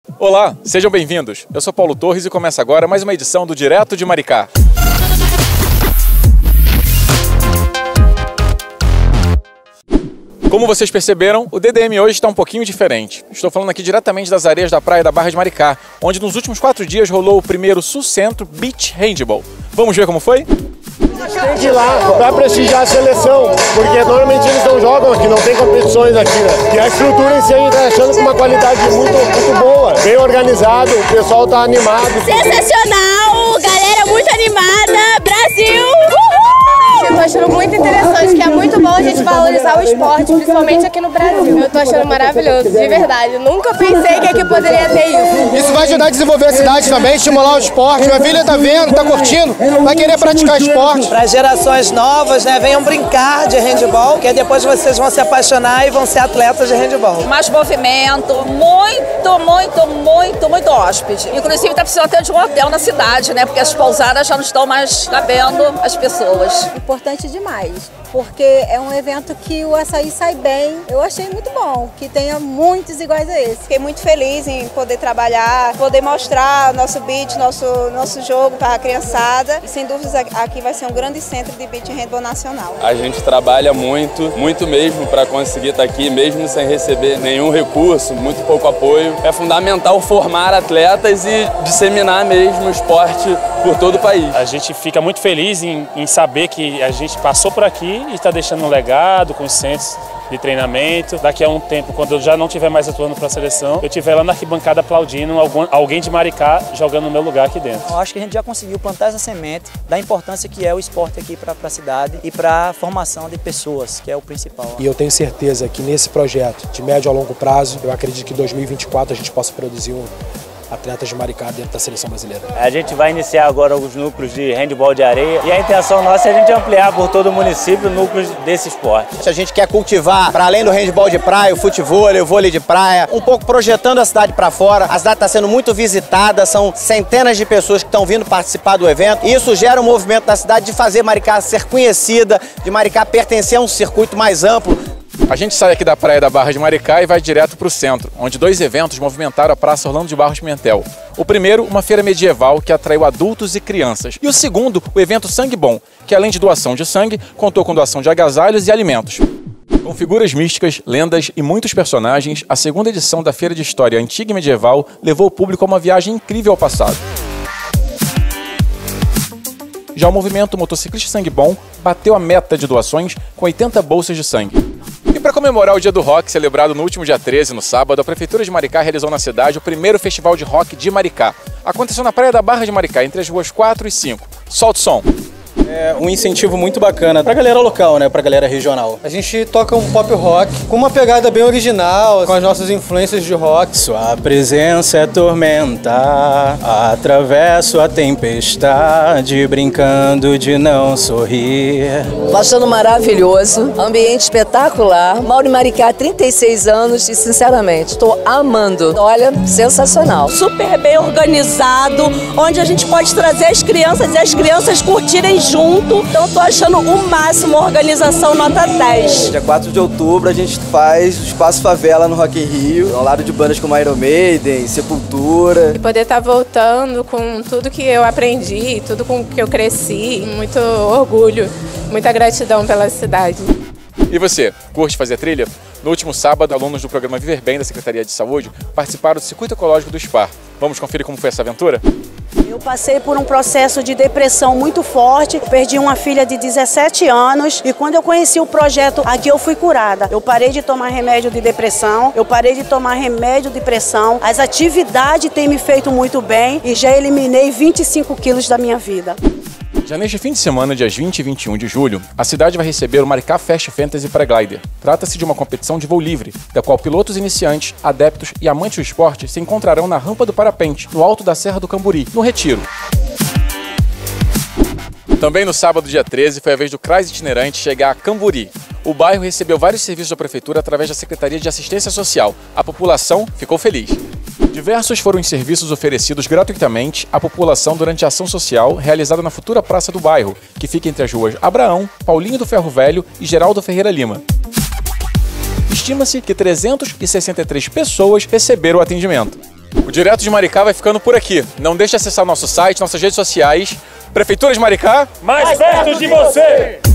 Olá, sejam bem-vindos. Eu sou Paulo Torres e começa agora mais uma edição do Direto de Maricá. Como vocês perceberam, o DDM hoje está um pouquinho diferente. Estou falando aqui diretamente das areias da praia da Barra de Maricá, onde nos últimos 4 dias rolou o primeiro Sul-Centro Beach Handball. Vamos ver como foi? Tem que ir lá para prestigiar a seleção, porque normalmente eles não jogam aqui, não tem competições aqui, né? E a estrutura em si a gente tá achando com uma qualidade muito boa, bem organizado, o pessoal tá animado. Sensacional, galera muito animada, Brasil! Eu tô achando muito interessante, que é muito bom a gente valorizar o esporte, principalmente aqui no Brasil. Eu tô achando maravilhoso, de verdade. Eu nunca pensei que aqui poderia ter isso. Isso vai ajudar a desenvolver a cidade também, estimular o esporte. Minha filha tá vendo, tá curtindo, vai querer praticar esporte. Para gerações novas, né, venham brincar de handball, que depois vocês vão se apaixonar e vão ser atletas de handball. Mais movimento, muito hóspede. Inclusive tá precisando até de um hotel na cidade, né? Porque as pousadas já não estão mais cabendo as pessoas. Importante demais, porque é um evento que o açaí sai bem. Eu achei muito bom, que tenha muitos iguais a esse. Fiquei muito feliz em poder trabalhar, poder mostrar nosso beach, nosso jogo para a criançada. E sem dúvidas aqui vai ser um grande centro de beach handball nacional. A gente trabalha muito mesmo para conseguir estar aqui, mesmo sem receber nenhum recurso, muito pouco apoio. É fundamental formar atletas e disseminar mesmo o esporte por todo o país. A gente fica muito feliz em saber que a gente passou por aqui e está deixando um legado com os centros de treinamento. Daqui a um tempo, quando eu já não estiver mais atuando para a seleção, eu estiver lá na arquibancada aplaudindo alguém de Maricá jogando no meu lugar aqui dentro. Eu acho que a gente já conseguiu plantar essa semente da importância que é o esporte aqui para a cidade e para a formação de pessoas, que é o principal. E eu tenho certeza que nesse projeto de médio a longo prazo, eu acredito que em 2024 a gente possa produzir atletas de Maricá dentro da seleção brasileira. A gente vai iniciar agora os núcleos de handball de areia e a intenção nossa é a gente ampliar por todo o município núcleos desse esporte. A gente quer cultivar, para além do handball de praia, o futevôlei, o vôlei de praia, um pouco projetando a cidade para fora. A cidade está sendo muito visitada, são centenas de pessoas que estão vindo participar do evento. E isso gera um movimento da cidade de fazer Maricá ser conhecida, de Maricá pertencer a um circuito mais amplo. A gente sai aqui da praia da Barra de Maricá e vai direto para o centro, onde 2 eventos movimentaram a Praça Orlando de Barros Pimentel. O primeiro, uma feira medieval que atraiu adultos e crianças. E o segundo, o evento Sangue Bom, que além de doação de sangue, contou com doação de agasalhos e alimentos. Com figuras místicas, lendas e muitos personagens, a segunda edição da Feira de História Antiga e Medieval levou o público a uma viagem incrível ao passado. Já o movimento Motociclista Sangue Bom bateu a meta de doações com 80 bolsas de sangue. E para comemorar o Dia do Rock, celebrado no último dia 13, no sábado, a Prefeitura de Maricá realizou na cidade o primeiro Festival de Rock de Maricá. Aconteceu na Praia da Barra de Maricá, entre as ruas 4 e 5. Solta o som! É um incentivo muito bacana pra galera local, né? Pra galera regional. A gente toca um pop rock com uma pegada bem original, com as nossas influências de rock. Sua presença é tormenta, atravesso a tempestade, brincando de não sorrir. Tô achando maravilhoso, ambiente espetacular. Moro em Maricá há 36 anos e, sinceramente, estou amando. Olha, sensacional. Super bem organizado, onde a gente pode trazer as crianças e as crianças curtirem junto. Então tô achando o máximo, organização nota 10. Dia 4 de outubro a gente faz o Espaço Favela no Rock in Rio, ao lado de bandas como Iron Maiden, Sepultura. E poder estar voltando com tudo que eu aprendi, tudo com que eu cresci, muito orgulho, muita gratidão pela cidade. E você, curte fazer trilha? No último sábado, alunos do programa Viver Bem da Secretaria de Saúde participaram do Circuito Ecológico do SPAR. Vamos conferir como foi essa aventura? Eu passei por um processo de depressão muito forte, perdi uma filha de 17 anos e quando eu conheci o projeto aqui eu fui curada. Eu parei de tomar remédio de depressão, eu parei de tomar remédio de pressão, as atividades têm me feito muito bem e já eliminei 25 quilos da minha vida. Já neste fim de semana, dias 20 e 21 de julho, a cidade vai receber o Maricá Fast Fantasy Paraglider. Trata-se de uma competição de voo livre, da qual pilotos iniciantes, adeptos e amantes do esporte se encontrarão na rampa do parapente, no alto da Serra do Camburi, no Retiro. Também no sábado, dia 13, foi a vez do CRAS itinerante chegar a Camburi. O bairro recebeu vários serviços da Prefeitura através da Secretaria de Assistência Social. A população ficou feliz. Diversos foram os serviços oferecidos gratuitamente à população durante a ação social realizada na futura Praça do Bairro, que fica entre as ruas Abraão, Paulinho do Ferro Velho e Geraldo Ferreira Lima. Estima-se que 363 pessoas receberam o atendimento. O Direto de Maricá vai ficando por aqui. Não deixe de acessar nosso site, nossas redes sociais. Prefeitura de Maricá, mais perto de você!